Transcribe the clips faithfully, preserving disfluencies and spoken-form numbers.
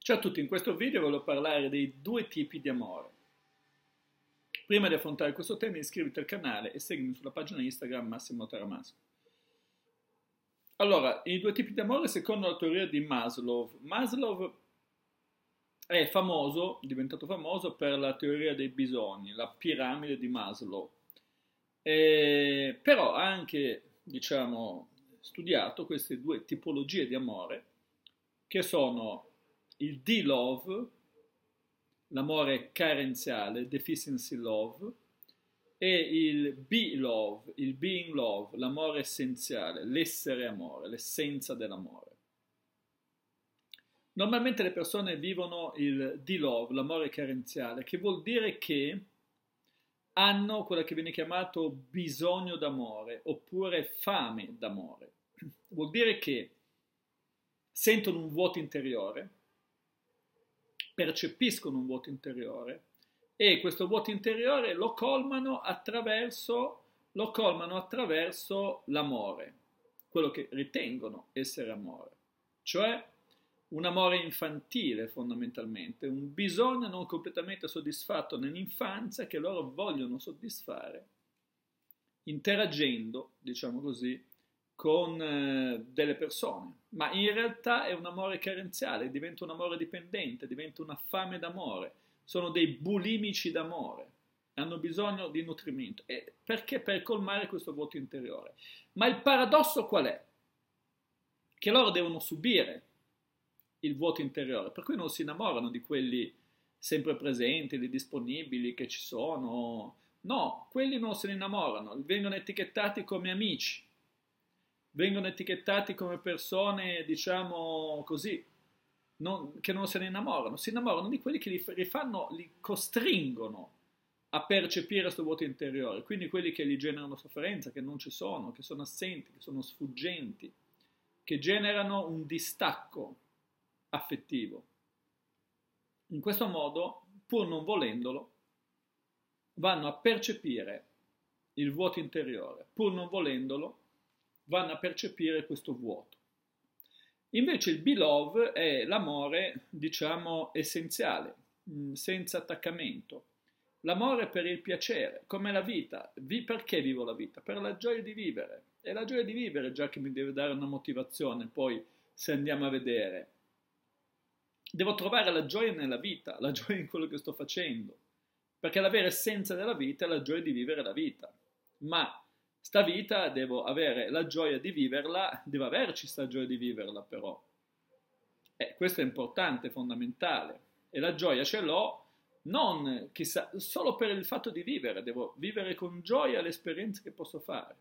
Ciao a tutti, in questo video voglio parlare dei due tipi di amore. Prima di affrontare questo tema iscriviti al canale e seguimi sulla pagina Instagram Massimo Taramasco. Allora, i due tipi di amore secondo la teoria di Maslow. Maslow è famoso, diventato famoso per la teoria dei bisogni, la piramide di Maslow. E, però ha anche, diciamo, studiato queste due tipologie di amore che sono il D-Love, l'amore carenziale, deficiency love, e il B-Love, il being love, l'amore essenziale, l'essere amore, l'essenza dell'amore. Normalmente le persone vivono il D-Love, l'amore carenziale, che vuol dire che hanno quello che viene chiamato bisogno d'amore, oppure fame d'amore. Vuol dire che sentono un vuoto interiore, percepiscono un vuoto interiore e questo vuoto interiore lo colmano attraverso, lo colmano attraverso l'amore, quello che ritengono essere amore, cioè un amore infantile fondamentalmente, un bisogno non completamente soddisfatto nell'infanzia che loro vogliono soddisfare interagendo, diciamo così, con eh, delle persone, ma in realtà è un amore carenziale, diventa un amore dipendente, diventa una fame d'amore, sono dei bulimici d'amore, hanno bisogno di nutrimento, e perché? Per colmare questo vuoto interiore. Ma il paradosso qual è? Che loro devono subire il vuoto interiore, per cui non si innamorano di quelli sempre presenti, di disponibili che ci sono, no, quelli non se ne innamorano, vengono etichettati come amici, vengono etichettati come persone, diciamo così, non, che non se ne innamorano, si innamorano di quelli che li rifanno, li costringono a percepire questo vuoto interiore, quindi quelli che gli generano sofferenza, che non ci sono, che sono assenti, che sono sfuggenti, che generano un distacco affettivo. In questo modo, pur non volendolo, vanno a percepire il vuoto interiore, pur non volendolo, vanno a percepire questo vuoto. Invece il B-Love è l'amore, diciamo, essenziale, senza attaccamento. L'amore per il piacere, come la vita. Perché vivo la vita? Per la gioia di vivere. È la gioia di vivere già che mi deve dare una motivazione, poi se andiamo a vedere. Devo trovare la gioia nella vita, la gioia in quello che sto facendo. Perché la vera essenza della vita è la gioia di vivere la vita. Ma sta vita devo avere la gioia di viverla, devo averci sta gioia di viverla però. E questo è importante, fondamentale. E la gioia ce l'ho non chissà, solo per il fatto di vivere, devo vivere con gioia le esperienze che posso fare.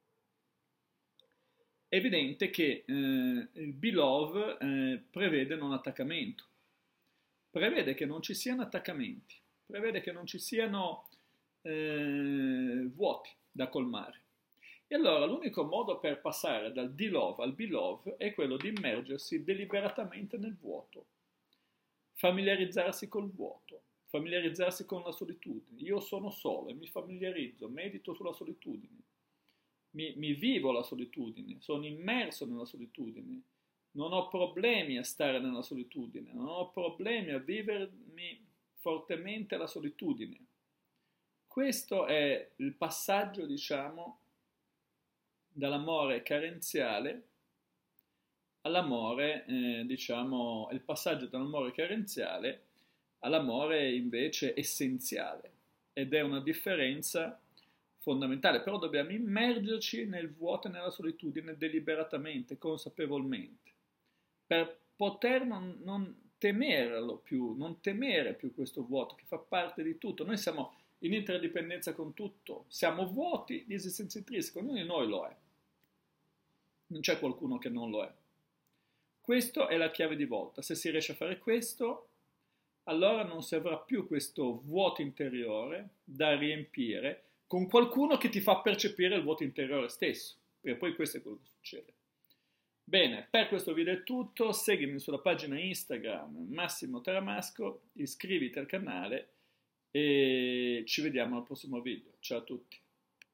È evidente che eh, il B-Love eh, prevede non attaccamento, prevede che non ci siano attaccamenti, prevede che non ci siano eh, vuoti da colmare. E allora l'unico modo per passare dal D-Love al B-Love è quello di immergersi deliberatamente nel vuoto, familiarizzarsi col vuoto, familiarizzarsi con la solitudine. Io sono solo e mi familiarizzo, medito sulla solitudine, mi, mi vivo la solitudine, sono immerso nella solitudine, non ho problemi a stare nella solitudine, non ho problemi a vivermi fortemente la solitudine. Questo è il passaggio, diciamo, dall'amore carenziale all'amore, eh, diciamo, il passaggio dall'amore carenziale all'amore invece essenziale, ed è una differenza fondamentale, però dobbiamo immergerci nel vuoto e nella solitudine deliberatamente, consapevolmente, per poter non, non temerlo più, non temere più questo vuoto che fa parte di tutto. Noi siamo in interdipendenza con tutto, siamo vuoti di esistenza intrinseca, ognuno di noi lo è. Non c'è qualcuno che non lo è. Questa è la chiave di volta. Se si riesce a fare questo, allora non si avrà più questo vuoto interiore da riempire con qualcuno che ti fa percepire il vuoto interiore stesso, perché poi questo è quello che succede. Bene, per questo video è tutto. Seguimi sulla pagina Instagram Massimo Taramasco, iscriviti al canale e ci vediamo al prossimo video. Ciao a tutti.